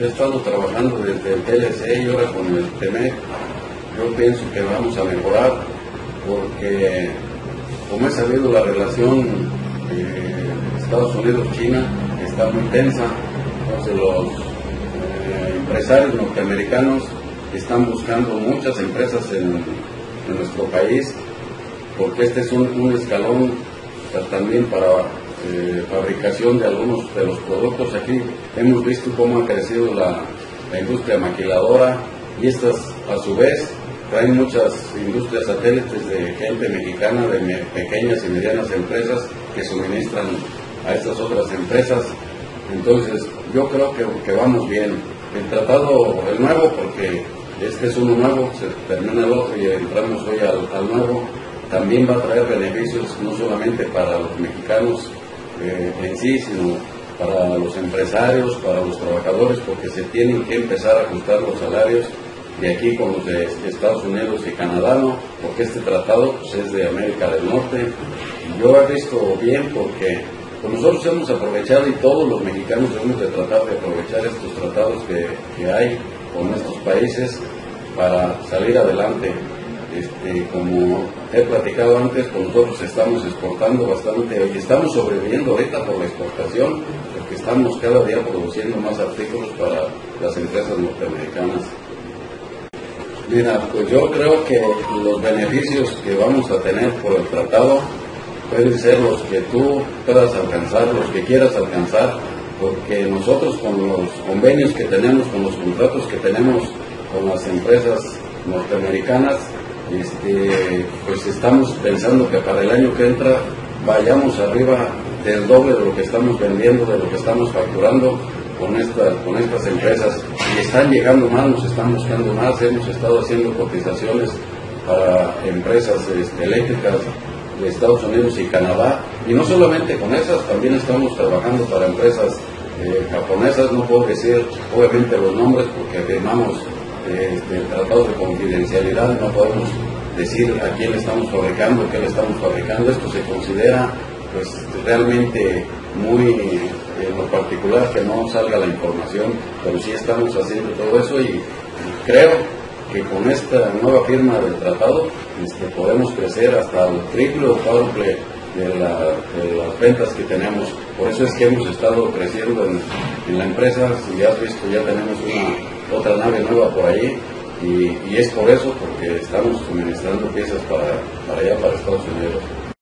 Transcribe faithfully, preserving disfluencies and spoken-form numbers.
he estado trabajando desde el T L C y ahora con el T M E C. Yo pienso que vamos a mejorar porque, como he sabido, la relación eh, Estados Unidos-China está muy tensa. Entonces los eh, empresarios norteamericanos están buscando muchas empresas en, en nuestro país, porque este es un, un escalón, o sea, también para eh, fabricación de algunos de los productos. Aquí hemos visto cómo ha crecido la, la industria maquiladora, y estas a su vez traen muchas industrias satélites de gente mexicana, de me, pequeñas y medianas empresas que suministran a estas otras empresas. Entonces yo creo que, que vamos bien. El tratado, el nuevo, porque este es uno nuevo, se termina el otro y entramos hoy al, al nuevo, también va a traer beneficios no solamente para los mexicanos eh, en sí, sino para los empresarios, para los trabajadores, porque se tienen que empezar a ajustar los salarios de aquí con los de Estados Unidos y Canadá, ¿no? Porque este tratado pues, es de América del Norte. Y yo he visto bien porque pues, nosotros hemos aprovechado, y todos los mexicanos debemos de tratar de aprovechar estos tratados que, que hay con estos países para salir adelante. Este, como he platicado antes, pues nosotros estamos exportando bastante y estamos sobreviviendo ahorita por la exportación, porque estamos cada día produciendo más artículos para las empresas norteamericanas. Mira, pues yo creo que los beneficios que vamos a tener por el tratado pueden ser los que tú puedas alcanzar, los que quieras alcanzar, porque nosotros con los convenios que tenemos, con los contratos que tenemos con las empresas norteamericanas, este, pues estamos pensando que para el año que entra vayamos arriba del doble de lo que estamos vendiendo, de lo que estamos facturando con estas, con estas empresas, y están llegando más, nos están buscando más. Hemos estado haciendo cotizaciones para empresas este, eléctricas de Estados Unidos y Canadá, y no solamente con esas, también estamos trabajando para empresas eh, japonesas. No puedo decir obviamente los nombres porque firmamos este, tratados de confidencialidad, no podemos decir a quién le estamos fabricando, qué le estamos fabricando. Esto se considera pues realmente muy en lo particular que no salga la información, pero sí estamos haciendo todo eso, y, y creo que con esta nueva firma del tratado este, podemos crecer hasta el triple o cuádruple de, la, de las ventas que tenemos. Por eso es que hemos estado creciendo en, en la empresa. Si has visto, ya tenemos una otra nave nueva por ahí, y, y es por eso, porque estamos suministrando piezas para, para allá, para Estados Unidos.